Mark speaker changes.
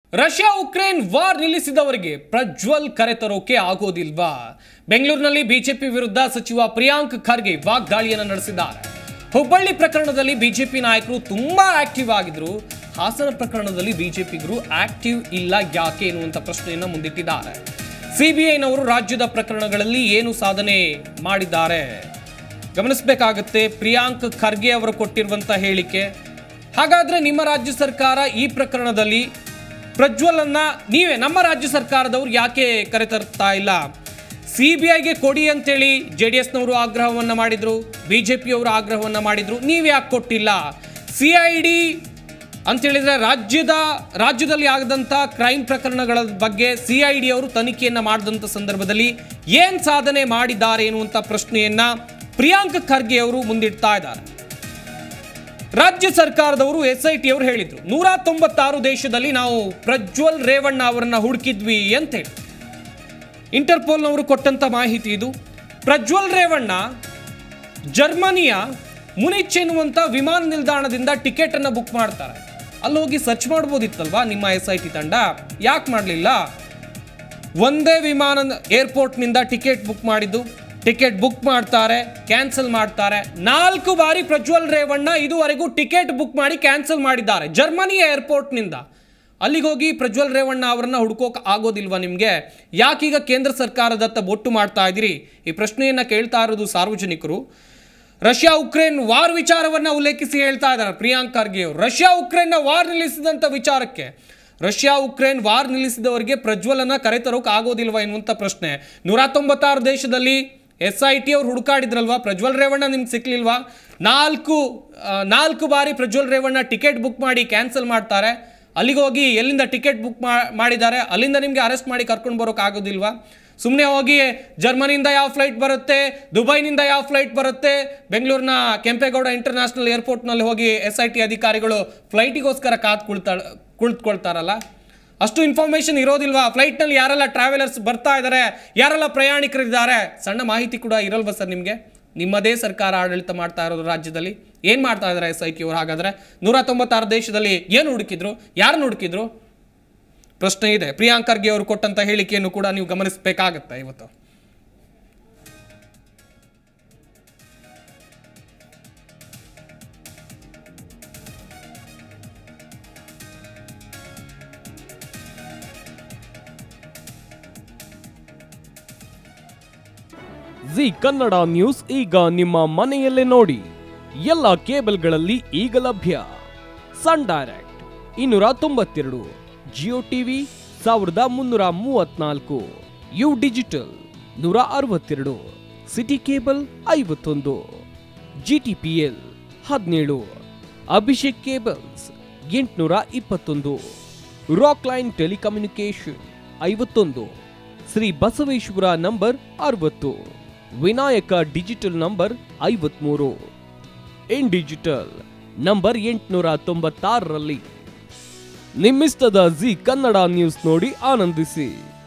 Speaker 1: Russia Ukraine war ನಿಲ್ಲಿಸಿದವರಿಗೆ ಪ್ರಜ್ವಲ್ ಕರೆತರೋಕೆ ಆಗೋದಿಲ್ವಾ? ಬೆಂಗಳೂರಿನಲ್ಲಿ ಬಿಜೆಪಿ ವಿರುದ್ಧ ಸಚಿವ ಪ್ರಿಯಾಂಕ್ ಖರ್ಗೆ ವಾಗ್ದಾಳಿಯನ್ನು ನಡೆಸಿದ್ದಾರೆ. ಹುಬ್ಬಳ್ಳಿ ಪ್ರಕರಣದಲ್ಲಿ ಬಿಜೆಪಿ ನಾಯಕರು ತುಂಬಾ ಆಕ್ಟಿವ್ ಆಗಿದ್ರು, ಹಾಸನ ಪ್ರಕರಣದಲ್ಲಿ ಬಿಜೆಪಿಗರು ಆಕ್ಟಿವ್ ಇಲ್ಲ ಯಾಕೆ ಎನ್ನುವಂತ ಪ್ರಶ್ನೆಯನ್ನು ಮುಂದಿಟ್ಟಿದ್ದಾರೆ. ಸಿಬಿಐನವರು ರಾಜ್ಯದ ಪ್ರಕರಣಗಳಲ್ಲಿ ಏನು ಸಾಧನೆ ಮಾಡಿದ್ದಾರೆ ಗಮನಿಸಬೇಕಾಗುತ್ತೆ. ಪ್ರಿಯಾಂಕ್ ಖರ್ಗೆ ಅವರು ಕೊಟ್ಟಿರುವಂತ ಹೇಳಿಕೆ. ಹಾಗಾದ್ರೆ ನಿಮ್ಮ ರಾಜ್ಯ ಸರ್ಕಾರ ಈ ಪ್ರಕರಣದಲ್ಲಿ ಪ್ರಜ್ವಲ್ ಅನ್ನ ನೀವೇ ನಮ್ಮ ರಾಜ್ಯ ಸರ್ಕಾರದವರು ಯಾಕೆ ಕರೆತರ್ತಾ ಇಲ್ಲ? ಸಿಬಿಐಗೆ ಕೊಡಿ ಅಂತೇಳಿ ಜೆಡಿಎಸ್ನವರು ಆಗ್ರಹವನ್ನ ಮಾಡಿದ್ರು, ಬಿಜೆಪಿಯವರು ಆಗ್ರಹವನ್ನ ಮಾಡಿದ್ರು, ನೀವು ಯಾಕೆ ಕೊಟ್ಟಿಲ್ಲ? ಸಿಐಡಿ ಅಂತೇಳಿದ್ರೆ ರಾಜ್ಯದಲ್ಲಿ ಆಗದಂತ ಕ್ರೈಮ್ ಪ್ರಕರಣಗಳ ಬಗ್ಗೆ ಸಿಐಡಿ ಅವರು ತನಿಖೆಯನ್ನ ಮಾಡಿದಂತ ಸಂದರ್ಭದಲ್ಲಿ ಏನ್ ಸಾಧನೆ ಮಾಡಿದ್ದಾರೆ ಎನ್ನುವಂತ ಪ್ರಶ್ನೆಯನ್ನ ಪ್ರಿಯಾಂಕ್ ಖರ್ಗೆ ಅವರು ಮುಂದಿಡ್ತಾ ಇದ್ದಾರೆ. ರಾಜ್ಯ ಸರ್ಕಾರದವರು SIT ಅವರು ಹೇಳಿದ್ರು 196 ದೇಶದಲ್ಲಿ ನಾವು ಪ್ರಜ್ವಲ್ ರೇವಣ್ಣ ಅವರನ್ನ ಹುಡುಕಿದ್ವಿ ಅಂತ ಹೇಳಿ. ಇಂಟರ್ಪೋಲ್ನವರು ಕೊಟ್ಟಂತ ಮಾಹಿತಿ ಇದು. ಪ್ರಜ್ವಲ್ ರೇವಣ್ಣ ಜರ್ಮನಿಯ ಮುನಿಚ್ ಎನ್ನುವಂತ ವಿಮಾನ ನಿಲ್ದಾಣದಿಂದ ಟಿಕೆಟ್ ಅನ್ನ ಬುಕ್ ಮಾಡ್ತಾರೆ. ಅಲ್ಲಿ ಹೋಗಿ ಸರ್ಚ್ ಮಾಡ್ಬೋದಿತ್ತಲ್ವಾ ನಿಮ್ಮ SIT ತಂಡ, ಯಾಕೆ ಮಾಡಲಿಲ್ಲ? ಒಂದೇ ವಿಮಾನ ಏರ್ಪೋರ್ಟ್ನಿಂದ ಟಿಕೆಟ್ ಬುಕ್ ಮಾಡಿದ್ದು, ಟಿಕೆಟ್ ಬುಕ್ ಮಾಡ್ತಾರೆ, ಕ್ಯಾನ್ಸಲ್ ಮಾಡ್ತಾರೆ. 4 ಬಾರಿ ಪ್ರಜ್ವಲ್ ರೇವಣ್ಣ ಇದುವರೆಗೂ ಟಿಕೆಟ್ ಬುಕ್ ಮಾಡಿ ಕ್ಯಾನ್ಸಲ್ ಮಾಡಿದ್ದಾರೆ ಜರ್ಮನಿಯ ಏರ್ಪೋರ್ಟ್ನಿಂದ. ಅಲ್ಲಿಗೆ ಹೋಗಿ ಪ್ರಜ್ವಲ್ ರೇವಣ್ಣ ಅವರನ್ನ ಹುಡುಕೋಕೆ ಆಗೋದಿಲ್ವಾ ನಿಮಗೆ? ಯಾಕೀಗ ಕೇಂದ್ರ ಸರ್ಕಾರದತ್ತ ಬೊಟ್ಟು ಮಾಡ್ತಾ ಇದ್ದೀರಿ? ಈ ಪ್ರಶ್ನೆಯನ್ನ ಕೇಳ್ತಾ ಇರೋದು ಸಾರ್ವಜನಿಕರು. ರಷ್ಯಾ ಉಕ್ರೇನ್ ವಾರ್ ವಿಚಾರವನ್ನ ಉಲ್ಲೇಖಿಸಿ ಹೇಳ್ತಾ ಇದ್ದಾರೆ ಪ್ರಿಯಾಂಕ್ ಖರ್ಗೆ ಅವರು. ರಷ್ಯಾ ಉಕ್ರೇನ್ನ ವಾರ್ ನಿಲ್ಲಿಸಿದಂಥ ವಿಚಾರಕ್ಕೆ ರಷ್ಯಾ ಉಕ್ರೇನ್ ವಾರ್ ನಿಲ್ಲಿಸಿದವರಿಗೆ ಪ್ರಜ್ವಲನ್ನ ಕರೆತರೋಕೆ ಆಗೋದಿಲ್ವಾ ಎನ್ನುವಂಥ ಪ್ರಶ್ನೆ. 196 ದೇಶದಲ್ಲಿ SIT ಅವರು ಹುಡುಕಾಡಿದ್ರಲ್ವಾ, ಪ್ರಜ್ವಲ್ ರೇವಣ್ಣ ನಿಮ್ಗೆ ಸಿಕ್ಲಿಲ್ವಾ? 4 ಬಾರಿ ಪ್ರಜ್ವಲ್ ರೇವಣ್ಣ ಟಿಕೆಟ್ ಬುಕ್ ಮಾಡಿ ಕ್ಯಾನ್ಸಲ್ ಮಾಡ್ತಾರೆ. ಅಲ್ಲಿಗೆ ಹೋಗಿ ಎಲ್ಲಿಂದ ಟಿಕೆಟ್ ಬುಕ್ ಮಾಡಿದ್ದಾರೆ ಅಲ್ಲಿಂದ ನಿಮಗೆ ಅರೆಸ್ಟ್ ಮಾಡಿ ಕರ್ಕೊಂಡು ಬರೋಕೆ ಆಗೋದಿಲ್ವಾ? ಸುಮ್ಮನೆ ಹೋಗಿ ಜರ್ಮನಿಯಿಂದ ಯಾವ ಫ್ಲೈಟ್ ಬರುತ್ತೆ, ದುಬೈನಿಂದ ಯಾವ ಫ್ಲೈಟ್ ಬರುತ್ತೆ, ಬೆಂಗಳೂರಿನ ಕೆಂಪೇಗೌಡ ಇಂಟರ್ನ್ಯಾಷನಲ್ ಏರ್ಪೋರ್ಟ್ನಲ್ಲಿ ಹೋಗಿ SIT ಅಧಿಕಾರಿಗಳು ಫ್ಲೈಟಿಗೋಸ್ಕರ ಕುಳಿತುಕೊಳ್ತಾರಲ್ಲ, ಅಷ್ಟು ಇನ್ಫಾರ್ಮೇಷನ್ ಇರೋದಿಲ್ವಾ? ಫ್ಲೈಟ್ನಲ್ಲಿ ಯಾರೆಲ್ಲ ಟ್ರಾವೆಲರ್ಸ್ ಬರ್ತಾ ಇದ್ದಾರೆ, ಯಾರೆಲ್ಲ ಪ್ರಯಾಣಿಕರಿದ್ದಾರೆ, ಸಣ್ಣ ಮಾಹಿತಿ ಕೂಡ ಇರಲ್ವಾ ಸರ್ ನಿಮಗೆ? ನಿಮ್ಮದೇ ಸರ್ಕಾರ ಆಡಳಿತ ಮಾಡ್ತಾ ಇರೋದು ರಾಜ್ಯದಲ್ಲಿ. ಏನು ಮಾಡ್ತಾ ಇದ್ದಾರೆ SIT ಅವರು? ಹಾಗಾದರೆ 196 ದೇಶದಲ್ಲಿ ಏನು ಹುಡುಕಿದ್ರು, ಯಾರನ್ನು ಹುಡುಕಿದ್ರು? ಪ್ರಶ್ನೆ ಇದೆ. ಪ್ರಿಯಾಂಕ್ ಖರ್ಗೆ ಅವರು ಕೊಟ್ಟಂತ ಹೇಳಿಕೆಯನ್ನು ಕೂಡ ನೀವು ಗಮನಿಸಬೇಕಾಗತ್ತೆ ಇವತ್ತು.
Speaker 2: ಜಿ ಕನ್ನಡ ನ್ಯೂಸ್ ಈಗ ನಿಮ್ಮ ಮನೆಯಲ್ಲೇ ನೋಡಿ. ಎಲ್ಲ ಕೇಬಲ್ಗಳಲ್ಲಿ ಈಗ ಲಭ್ಯ. Sun Direct 292, Jio TV 1334, U digital 162, city cable 51, GTPL 17, Abhishek cables 821, Rock Line telecommunication 51, Shri Basaveshwara number 60, Vinayaka digital number 53, in digital number 896ರಲ್ಲಿ ನಿಮ್ಮಿಸ್ತದ ಜಿ ಕನ್ನಡ ನ್ಯೂಸ್ ನೋಡಿ ಆನಂದಿಸಿ.